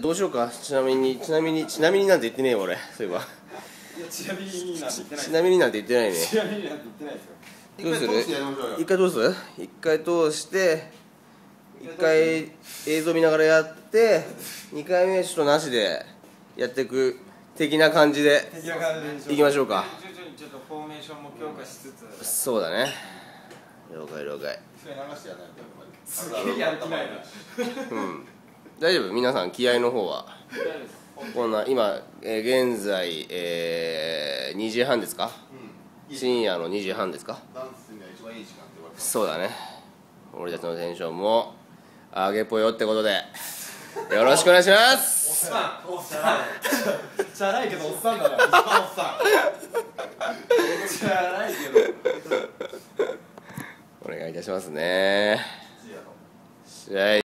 どうしようか。ちなみになんて言ってねえよ俺。そういえば。 いや、ちなみになんて言ってない。 ちなみになんて言ってないね。 ちなみになんて言ってないですよ。 どうする？ 一回通してやりましょうよ。 一回通して一回映像見ながらやって2回目ちょっとなしでやっていく的な感じでいきましょうか。 徐々にちょっとフォーメーションも強化しつつ。 そうだね。了解。 すげえやる気ないな。 大丈夫？皆さん気合の方は。こんな今、現在、2時半ですか？深夜の2時半ですか？ ダンスには一番いい時間って言われてます。 そうだね。俺たちのテンションも上げぽよってことでよろしくお願いします。 おっさんチャラいけどおっさんだな。一番おっさんチャラいけどお願いいたしますね。試合